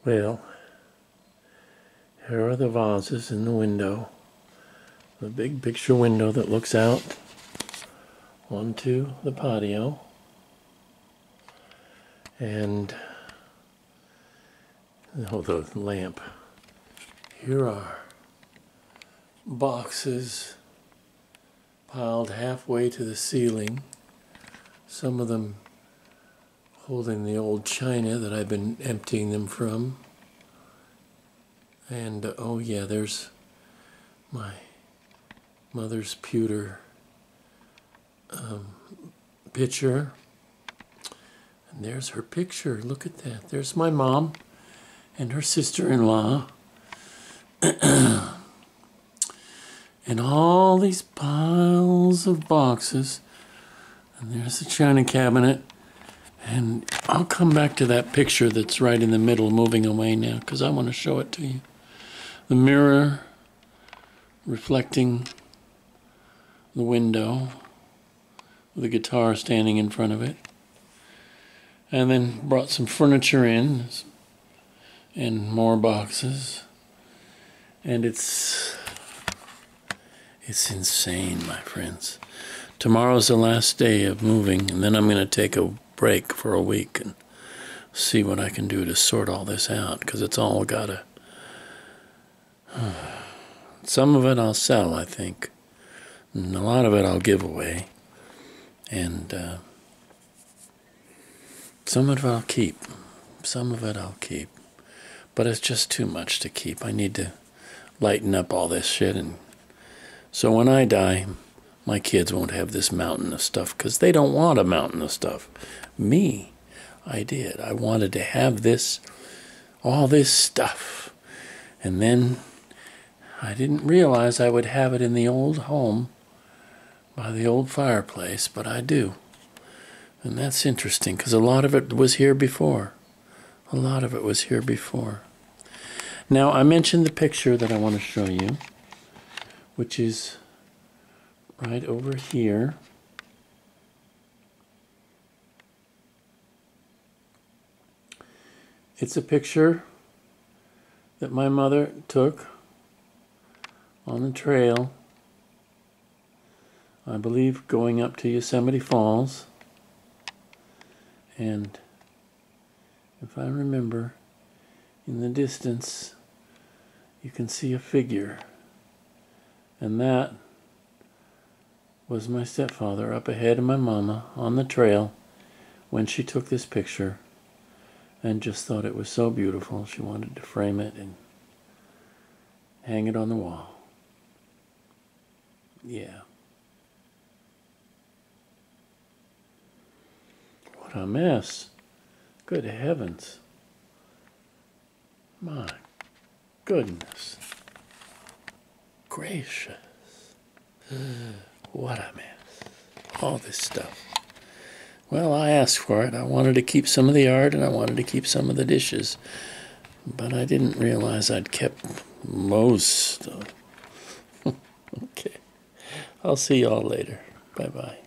Well, here are the vases in the window. The big picture window that looks out onto the patio. And the lamp. Here are boxes piled halfway to the ceiling. Some of them holding the old china that I've been emptying them from. And oh yeah, there's my mother's pewter picture. And there's her picture. Look at that. There's my mom and her sister-in-law. And all these piles of boxes. And there's the china cabinet. And I'll come back to that picture that's right in the middle, moving away now, because I want to show it to you. The mirror reflecting the window with a guitar standing in front of it. And then brought some furniture in and more boxes. And it's insane, my friends. Tomorrow's the last day of moving, and then I'm going to take a break for a week and see what I can do to sort all this out, because it's all got to... Some of it I'll sell, I think. And a lot of it I'll give away. And some of it I'll keep. Some of it I'll keep. But it's just too much to keep. I need to lighten up all this shit. And so when I die, my kids won't have this mountain of stuff, because they don't want a mountain of stuff. Me, I did. I wanted to have this, all this stuff. And then I didn't realize I would have it in the old home by the old fireplace, but I do. And that's interesting, because a lot of it was here before. A lot of it was here before. Now, I mentioned the picture that I want to show you, which is right over here. It's a picture that my mother took on the trail, I believe going up to Yosemite Falls. And if I remember, in the distance you can see a figure, and that was my stepfather up ahead of my mama on the trail when she took this picture, and just thought it was so beautiful she wanted to frame it and hang it on the wall. Yeah. What a mess. Good heavens. My goodness gracious. What a mess. All this stuff. Well, I asked for it. I wanted to keep some of the art, and I wanted to keep some of the dishes. But I didn't realize I'd kept most of. Okay. I'll see y'all later. Bye-bye.